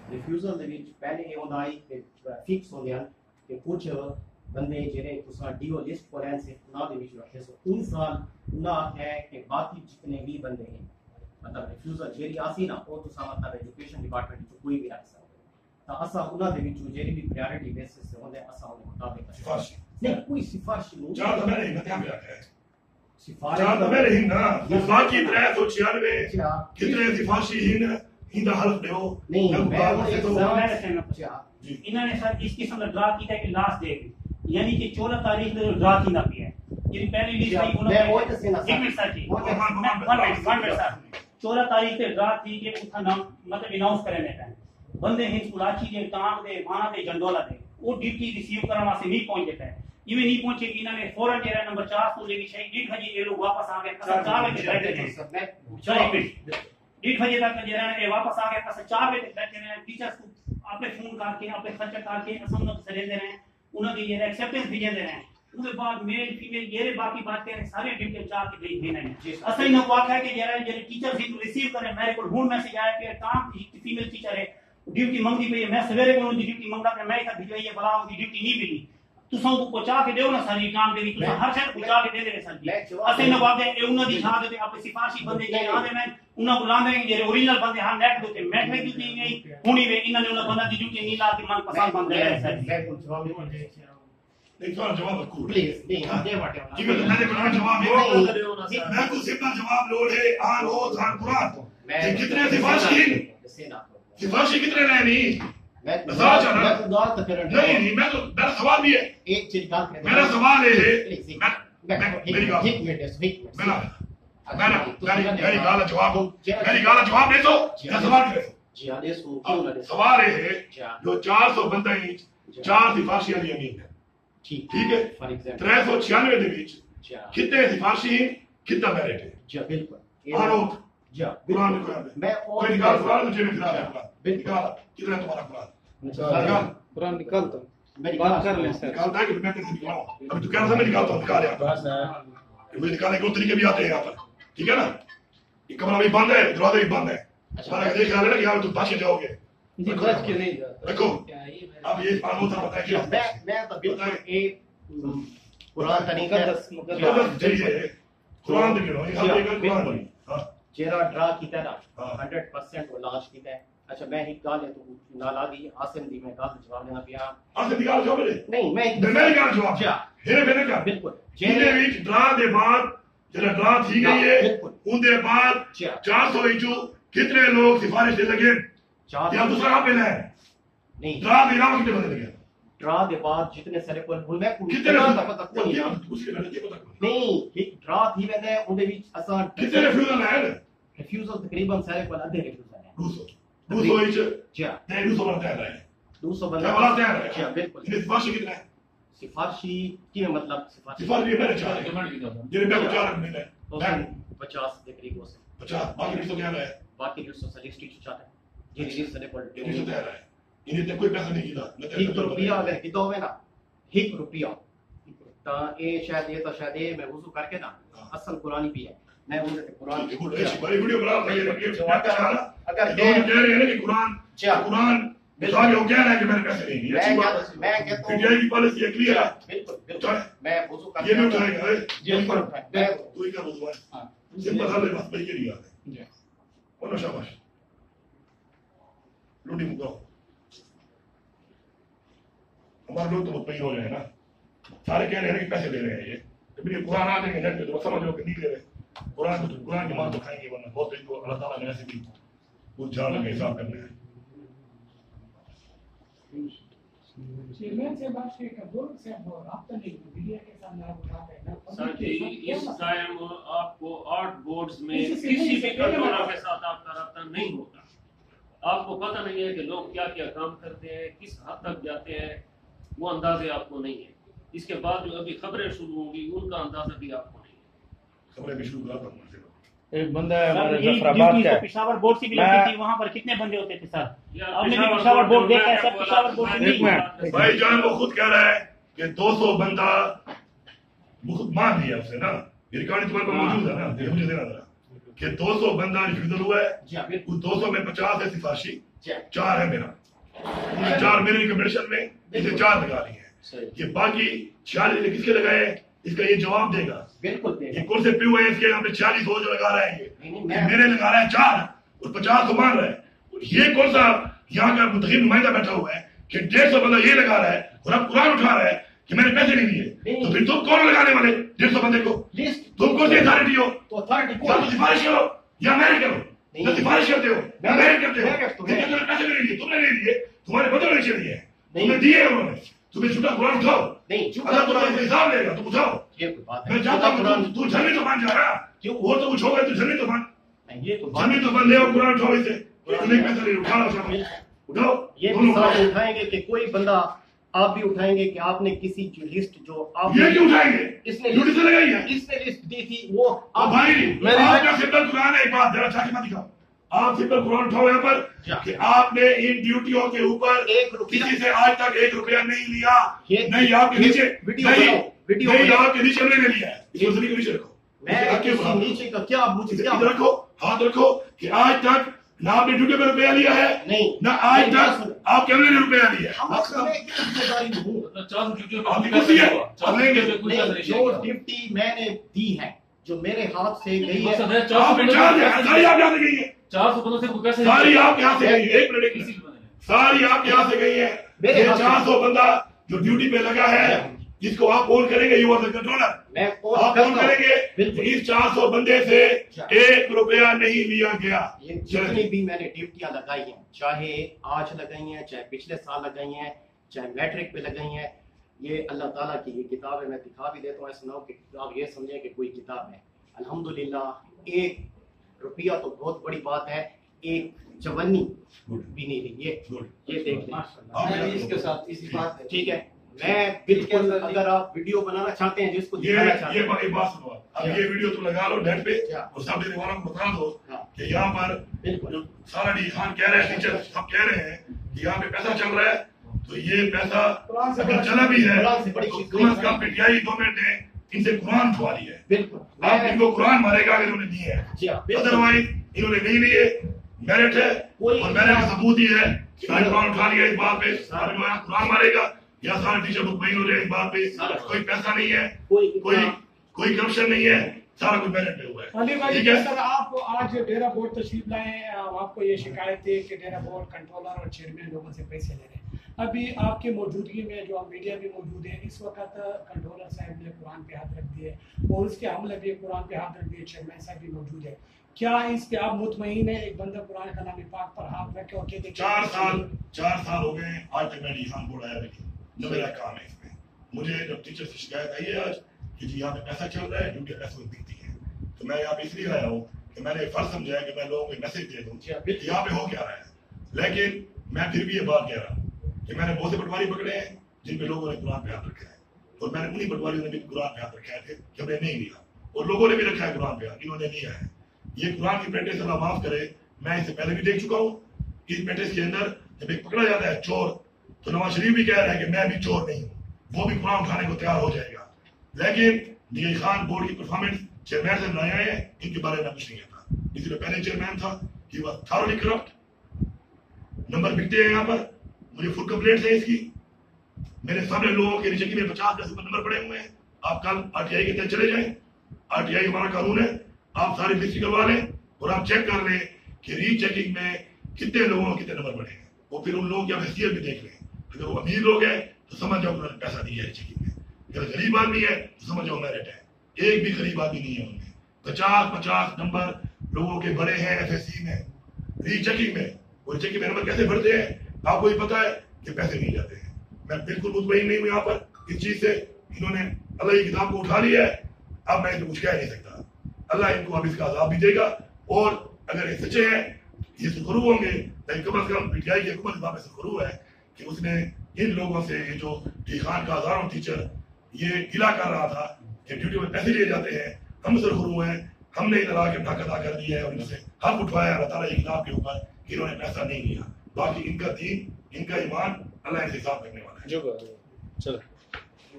Refusal ਦੇ ਵਿੱਚ ਪਹਿਲੇ ਇਹ ਹੁੰਦਾ ਹੈ ਕਿ ਫਿਕਸ ਹੁੰਦੇ ਹਨ ਕਿ ਕੁਝ ਬੰਦੇ ਜਿਹੜੇ ਤੁਸੀਂ ਡੀਓ ਲਿਸਟ ਪਰ हैं सिर्फ ਉਹਨਾਂ ਦੇ ਵਿੱਚ ਰੱਖੇ ਸੋ 3 ਸਾਲ ਨਾ ਹੈ ਕਿ ਬਾਕੀ ਜਿਤਨੇ ਵੀ ਬੰਦੇ हैं ਮਤਲਬ ਰਿਫਿਊਜ਼ਲ ਜਿਹੜੀ ਆਸੀ ਨਾ ਉਹ ਤੁਸੀਂ ਮਤਲਬ ਐਜੂਕੇਸ਼ਨ ਡਿਪਾਰਟਮੈਂਟ ਵਿੱਚ ਕੋਈ ਵੀ ਰੱਖ ਸਕਦੇ ਤਾਂ ਅਸਾਂ ਉਹਨਾਂ ਦੇ ਵਿੱਚੋਂ ਜਿਹੜੀ ਵੀ ਪ੍ਰਾਇੋਰਟੀ ਬੇਸਿਸ ਤੇ ਹੁੰਦੇ ਅਸਾਂ ਉਹਦੇ ਮੁਤਾਬਿਕ ਸਿਫਾਰਸ਼ ਨਹੀਂ ਕੋਈ ਸਿਫਾਰਸ਼ ਨਹੀਂ ਚਾਰ ਤਾਂ ਮੇਰੇ ਹਿੰਮਤ ਆ ਹੈ ਸਿਫਾਰਸ਼ ਚਾਰ ਤਾਂ ਮੇਰੇ ਹਿੰਨਾ ਬਾਕੀ 396 ਕਿਤਨੇ ਸਿਫਾਰਸ਼ੀ ਹਿੰਨ hinda हल्फ दो नहीं इन्होंने सर इस किस्म का ड्रा किया कि लास्ट डे यानी कि 16 तारीख को ड्रा की ना पिया ये पहली लिस्ट आई उन्होंने मैं वो तो एक minute sir ji one minute sir 16 तारीख से ड्रा थी कि उसका नाम मतलब अनाउंस करने का बंदे हैं कुलाची दे टांग दे माना दे जंडोला दे वो ड्यूटी रिसीव करने वास्ते नहीं पहुंच जाता है ये नहीं पहुंचे कि इन्होंने फौरन जेरा नंबर 4 को लेके 6 बजे ये लोग वापस आ गए 4 बजे बैठे थे 1 मिनट 1 बजे तक जेरा ने वापस आ गया 4 बजे तक बैठे रहे टीचर्स को आपने फोन करके आपने खर्चा करके असम से दे रहे हैं उन्होंने ये एक्सेप्टेंस भी दे रहे हैं उसके बाद मेल फीमेल ये बाकी बातें सारे डिटेल चार के भेज देना है असली न वाक़ है कि जेरा जे टीचर से रिसीव करें मेरे को ढूंढ मैसेज आया कि काम फीमेल टीचर है ड्यूटी मंगती पई मैं सवेरे को उनकी ड्यूटी मंगदा कि मैं इधर भिजवाई बला उनकी ड्यूटी नहीं मिली तुसा को पहुंचा के देओ ना सारी काम दे तुसा हर शहर पहुंचा के दे दे सर जी असली न वाक़ है ए उन्हां दी छाद ते आपे सिफारशी बंदे जे आंदे मैं उन्हां को लांदे जे ओरिजिनल बंदे हां नेट दे मैं में ड्यूटी नहीं हुनी वे इन्हां ने उन्हां बंदा दी ड्यूटी नहीं ला के मन पसंद बंदे है सर जी मैं कुछ जवाब नहीं एक सवाल जवाब को प्लीज नहीं हां दे वाटे ठीक है मैंने बड़ा जवाब है मैं को सिंपल जवाब लोड है आन हो जान कुरान कितने सिफारशी कितने रहनी मैं तो गाल तक नहीं मैं तो मेरा सवाल भी है एक चीज गाल कर मेरा सवाल है मेरी गाल एक मिनट मेरी गाल जवाब दे दो मैं सवाल करे जी हां इसको क्यों ना सवाल है जो 400 बंदा ही 4 सिफारशी वाली अमीन है ठीक है फॉर एग्जांपल 396 ਦੇ ਵਿੱਚ कितने सिफारशी कितना मेरिट है जी बिल्कुल मानो जी कुरान मैं और निकाल कुरान मुझे भी खिला है बिल्कुल कितना तुम्हारा कुरान कुरान निकाल दो मेरी बात कर ले सर निकालता है कि मैं कैसे निकालूं अभी तो क्या समझ निकालता हूं निकाल यार वो निकालने के तरीके भी आते हैं यहां पर ठीक है ना ये कमरा भी बंद है दरवाजा भी बंद है पर अगर देख रहा है ना कि यहां तुम बच के जाओगे जी बच के नहीं जाता देखो अब ये कानून था बताया कि मैं तो बिल्कुल एक कुरान तरीका मुकद्दस चाहिए कुरान देखो यहां पे कुरान नहीं हां जेरा ड्रा कीता ना 100% वो लॉन्च कीता है अच्छा मैं एक गाल है तो नाला दी आसिम दी मैं गाल जवाब देना पिया आसिम निकाल जवाब दे नहीं मैं निकाल जवाब क्या हेरे मेरे का बिल्कुल ਜਿਹਦੇ ਵਿੱਚ ਡਰਾ ਦੇ ਬਾਅਦ ਜਿਹੜਾ ਡਰਾ ਥी गई है ਉਹਦੇ ਬਾਅਦ 400 ਵਿੱਚੋਂ कितने लोग सिफारिश दे लगे या दूसरा कहां पे है नहीं ड्रा में नाम कितने बंदे लगे ड्रा के बाद जितने सारे को मैं कितने पता कोई नहीं एक ड्रा थी वैसे ਉਹਦੇ ਵਿੱਚ ਅਸਾਂ कितने रिफ्यूजल है रिफ्यूजल तकरीबन सारे को आधे रिफ्यूजल है 200 इंच जी नहीं 200 बनता है 200 क्या बोला तैयार है जी बिल्कुल सिफारिश कितना है सिफारिशी की मतलब सिफारिश मेरे चार जिन्हें मैं 4 मिले 50 के करीब हो सकते 50 बाकी 200 क्या है बाकी 200 रजिस्ट्री चाहता है जी रजिस्ट्री सारे को ये तैयार है इन्हें तो कोई पैसा नहीं किया 1 रुपया अगर कितो होवे ना 1 रुपया ता ए शायद ये तो शायद ये मैं वुजू करके ना असल कुरानी भी है मैं उनसे कुरान की बड़ी वीडियो बना रही है अगर कह रहे हैं कि कुरान मिसाल हो गया है कि मेरे पैसे नहीं है अच्छी बात मैं कहता हूं पीटीआई की पॉलिसी क्लियर है बिल्कुल मैं वुजू करके ये भी उठाएगा जी बिल्कुल तू ही क्या वुजू है सिंपल हल है बस भाई के लिए आता है जी और शाबाश लूटी मुको हमारे लोग तो मुतमईन हो जाए ना सारे कह रहे हैं कि पैसे ले रहे हैं ये तो भी कुरान आ देंगे नेट पे तो समझ लो कि नहीं ले रहे कुरान की मार तो खाएंगे वरना बहुत इनको अल्लाह ताला ने ऐसे भी वो जान लगे हिसाब करने हैं चेयरमैन से बात शेयर कर दो से राब्ता नहीं मीडिया के सामने आप बताते हैं ना सर जी इस टाइम आपको 8 बोर्ड्स में किसी भी कंट्रोलर के साथ आपका राब्ता नहीं होगा आपको पता नहीं है कि लोग क्या क्या काम करते हैं किस हद तक जाते हैं वो अंदाजे आपको नहीं है इसके बाद जो अभी खबरें शुरू होंगी उनका अंदाजा भी आपको नहीं है खबरें भी शुरू करा था एक बंदा है हमारे सर, जफराबाद का पेशावर बोर्ड से भी लगती थी वहां पर कितने बंदे होते थे सर आपने भी पेशावर बोर्ड देखा है सर पेशावर बोर्ड से एक मिनट भाई जान वो खुद कह रहा है कि 200 बंदा वो खुद मान लिया उसने ना ये रिकॉर्डिंग तुम्हारे पास मौजूद है ना ये मुझे देना जरा कि 200 बंदा रिफ्यूजल हुआ है जी बिल्कुल उस 200 में 50 है सिफारशी 4 है मेरा, 4 मेरे रिकमेंडेशन में इसे 4 लगा ली है। ये बाकी 46 किसके लगाए हैं इसका ये जवाब देगा। बिल्कुल ये कौन से पीयू है इसके यहाँ पे 40 हो जो लगा रहा है ये मेरे लगा रहा है 4 और 50 तो मान रहा है। ये कौन सा यहाँ का मुंतखब नुमाइंदा बैठा हुआ है कि 150 बंदा ये लगा रहा है और अब कुरान उठा रहा है कि मैंने पैसे नहीं दिए, तो फिर तुम कौन लगाने वाले 150 बंदे को? तुम कौन सी अथॉरिटी हो? तो सिफारिश करो या मेरिट करो, तो सिफारिश करते हो या मेरिट करते हो। तुमने पैसे नहीं दिए, तुमने नहीं दिए, तुम्हारे बदल नहीं चाहिए, तुमने दिए उन्होंने, तुम्हें झूठा कुरान उठाओ। अगर तुम्हारा हिसाब लेगा तुम उठाओ। मैं चाहता हूँ तू जमीन तो मान जा रहा क्यों, और तो कुछ होगा तो जमीन तो मान, जमीन तो मान ले और कुरान उठाओ इसे, तुमने पैसा नहीं उठाना उठाओ। ये भी साथ उठाएंगे कि कोई बंदा, आप भी उठाएंगे कि आपने किसी लिस्ट जो आप ये क्यों उठाएंगे, इसने ड्यूटी से लगाई है, इसने लिस्ट दी थी वो भाई आपका सिंपल कुरान है। एक बात जरा छाती मत दिखाओ, आप सिंपल कुरान उठाओ यहाँ पर कि आपने इन ड्यूटियों के ऊपर किसी से आज तक 1 रुपया नहीं लिया, नहीं आपके नीचे वीडियो आपके नीचे हमने ले लिया है, इसको के नीचे रखो। मैं नीचे का क्या मुझे क्या रखो, हाथ रखो कि आज तक ना आपने ड्यूटी पे रुपया लिया है, नहीं ना आज तक आप कैमरे ने रुपया लिया है। जो ड्यूटी मैंने दी है जो मेरे हाथ से गई है सारी आप यहाँ से गई है, 400 से कैसे सारी आप यहाँ से गई है, एक मिनट सारी आप यहाँ से गई है। 400 बंदा जो ड्यूटी पे लगा है जिसको आप फोन करेंगे यू आर द कंट्रोलर, आप फोन करेंगे इस 400 बंदे से 1 रुपया नहीं लिया गया। ये जितनी भी मैंने ड्यूटियां लगाई हैं, चाहे आज लगाई हैं, चाहे पिछले साल लगाई हैं, चाहे मैट्रिक पे लगाई हैं, ये अल्लाह ताला की ये किताब है। मैं दिखा भी देता हूँ, ऐसा ना हो कि आप ये समझें कि कोई किताब है। अल्हम्दुलिल्लाह 1 रुपया तो बहुत बड़ी बात है, 1 चवन्नी भी नहीं ली। ये देख लें इसके साथ इसी बात ठीक है। मैं बिल्कुल अगर आप वीडियो बनाना चाहते हैं जिसको ये बात सुनो, अब ये वीडियो तुम लगा लो नेट पे और सब देखने वालों को बता दो कि यहाँ पर सारा डी खान कह रहे हैं, टीचर सब कह रहे हैं कि यहाँ पे पैसा चल रहा है, तो ये पैसा अगर चला भी है तो कम से कम पीटीआई गवर्नमेंट ने इनसे कुरान उठवा ली है। बिल्कुल आप इनको कुरान मारेगा अगर उन्होंने दिए है, अदरवाइज इन्होंने नहीं लिए, मेरिट है और मेरिट का सबूत ही है कि कुरान उठा लिया। इस बात पे कुरान मारेगा या सारे टीचर मुतमईन हो रहे हैं इस बात पे, कोई पैसा नहीं है, कोई करप्शन नहीं है, सारा कुछ मेरिट पे हुआ है। अली भाई सर आप आज डेरा बोर्ड तशरीफ लाए, आपको ये शिकायत थी कि डेरा बोर्ड कंट्रोलर और चेयरमैन लोगों से पैसे ले रहे हैं। अभी आपकी मौजूदगी में जो मीडिया भी मौजूद है, इस वक्त कंट्रोलर साहब ने कुरान पे हाथ रख दिए और उसके हमले भी कुरान पे हाथ रख दिए, चेयरमैन साहब भी मौजूद है। क्या इस पे आप मुतमईन है? एक बंदा कुरान का नाम पाक पर हाथ रखे और कहते 4 साल हो गए आज तक मैं खान बोर्ड आया नहीं, न मेरा काम है इसमें। मुझे जब टीचर से शिकायत आई है आज कि जी यहाँ पे पैसा चल रहा है, ड्यूटी पैसे में दिखती है, तो मैं यहाँ पे इसलिए आया हूँ कि मैंने फर्ज समझा है कि मैं लोगों को मैसेज दे दूँ कि यहाँ पे हो क्या रहा है। लेकिन मैं फिर भी ये बात कह रहा हूँ कि मैंने बहुत से पटवारी पकड़े हैं जिन पे लोगों ने कुरान पे हाथ रखा है, और मैंने उन्हीं पटवारियों ने भी कुरान पे हाथ रखा है कि हमने नहीं लिया, और लोगों ने भी रखा है कुरान पे हाथ, इन्होंने लिया है। ये कुरान की प्रैक्टिस अल्लाह माफ करे, मैं इससे पहले भी देख चुका हूँ। इस प्रैक्टिस के अंदर जब एक पकड़ा जाता है चोर, तो नवाज शरीफ भी कह रहा है कि मैं भी चोर नहीं हूँ, वो भी कुरान उठाने को तैयार हो जाएगा। लेकिन डी खान बोर्ड की परफॉर्मेंस चेयरमैन से नए आए हैं, इनके बारे में कुछ नहीं कहता। इसलिए पहले चेयरमैन था कि वह थॉरली करप्ट, नंबर बिकते हैं यहाँ पर, मुझे फुल कंप्लेंट है इसकी, मेरे सामने लोगों के रिचेकिंग में 50 के नंबर पड़े हुए हैं। आप कल आरटीआई के तहत चले जाएं, आरटीआई हमारा कानून है, आप सारी लिस्ट करवा लें और आप चेक कर लें कि रीचेकिंग में कितने लोगों को कितने नंबर पड़े हैं, और फिर उन लोगों की आप हैसियत भी देख लें। अगर वो अमीर लोग हैं तो समझ जाओ उन्होंने पैसा दिया है चेकिंग में, अगर गरीब आदमी है तो समझ जाओ मेरिट है। एक भी गरीब आदमी नहीं है उनमें, 50 नंबर लोगों के बड़े हैं एफएससी में, रीचेकिंग में। और चेकिंग में नंबर कैसे बढ़ते हैं आपको ही पता है कि पैसे नहीं जाते हैं। मैं बिल्कुल मुतमईन नहीं हूँ यहाँ पर इस चीज से, इन्होंने अल्लाह की किताब को उठा लिया है, अब मैं इनको कुछ कह नहीं सकता। अल्लाह इनको अब इसका अज़ाब भी देगा, और अगर ये सच्चे हैं ये सुखरू होंगे, लेकिन कम से कम पीटीआई की हुकूमत वहाँ पे सुखरू है कि उसने इन लोगों से, ये जो डी खान का हजारों टीचर ये गिला कर रहा था कि ड्यूटी में पैसे लिए जाते हैं, हम सुखरू हैं, हमने इधर आके हक अदा कर दिया है और इनसे हक उठवाया अल्लाह ताला की किताब के ऊपर कि इन्होंने पैसा नहीं लिया। बाकी इनका दीन, इनका ईमान अल्लाह इनसे हिसाब करने वाला है। चलो।